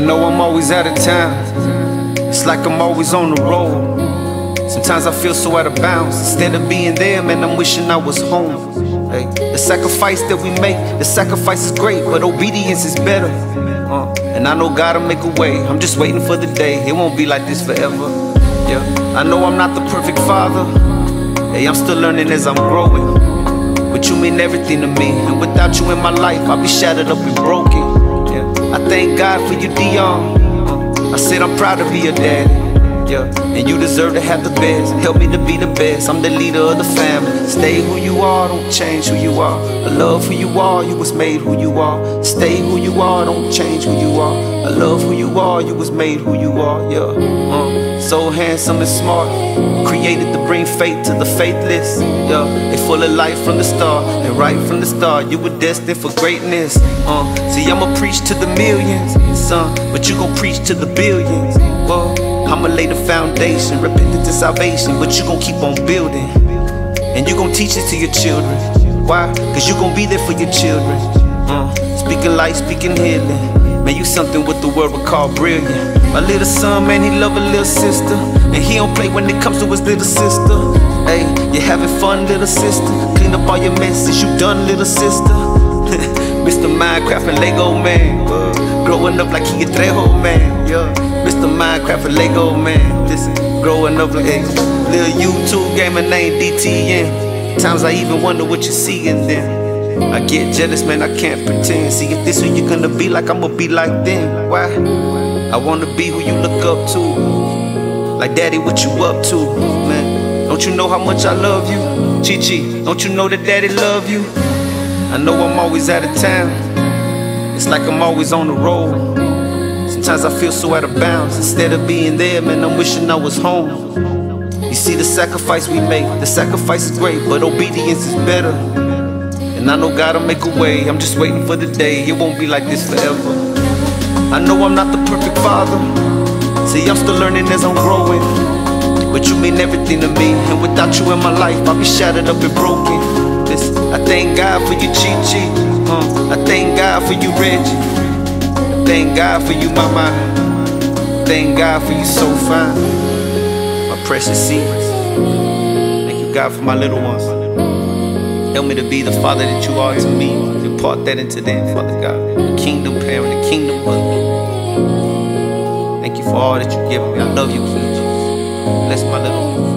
know I'm always out of town. It's like I'm always on the road. Sometimes I feel so out of bounds. Instead of being there, man, I'm wishing I was home. Hey, the sacrifice that we make, the sacrifice is great, but obedience is better. And I know God'll make a way. I'm just waiting for the day. It won't be like this forever. Yeah, I know I'm not the perfect father. Hey, I'm still learning as I'm growing. But you mean everything to me, and without you in my life, I'll be shattered up and broken. Yeah, I thank God for you, Dion. I said I'm proud to be your daddy. Yeah, and you deserve to have the best. Help me to be the best. I'm the leader of the family. Stay who you are, don't change who you are. I love who you are, you was made who you are. Stay who you are, don't change who you are. I love who you are, you was made who you are. Yeah, so handsome and smart, created to bring faith to the faithless. Yeah, they full of life from the start, and right from the start, you were destined for greatness. See, I'ma preach to the millions, son, but you gon' preach to the billions. I'ma lay the foundation, repentance and salvation, but you gon' keep on building. And you gon' teach it to your children. Why? Cause you gon' be there for your children. Speaking life, speaking healing. Man, you something what the world would call brilliant. My little son, man, he love a little sister, and he don't play when it comes to his little sister. Hey, you having fun, little sister? Clean up all your messes, you done, little sister? Mr. Minecraft and Lego man, growing up like he a Trejo man, yeah. Mr. Minecraft and Lego man, listen, growing up like, hey, little YouTube gamer named DTN. Times I even wonder what you see in them. I get jealous, man, I can't pretend. See, if this who you gonna be like, I'ma be like them. Why? I wanna be who you look up to. Like, daddy, what you up to, man? Don't you know how much I love you? Chi-Chi, don't you know that daddy love you? I know I'm always out of town. It's like I'm always on the road. Sometimes I feel so out of bounds. Instead of being there, man, I'm wishing I was home. You see the sacrifice we make, the sacrifice is great, but obedience is better. And I know God'll make a way. I'm just waiting for the day. It won't be like this forever. I know I'm not the perfect father. See, I'm still learning as I'm growing. But you mean everything to me, and without you in my life, I'll be shattered up and broken. I thank God for you, Chi-Chi. I thank God for you, Reggie. I thank God for you, Mama. Thank God for you, so fine. My precious seeds. Thank you, God, for my little ones. Help me to be the father that you are to me. Impart that into them, Father God. The kingdom parent, the kingdom mother. Thank you for all that you give me. I love you, King Jesus. Bless my little one.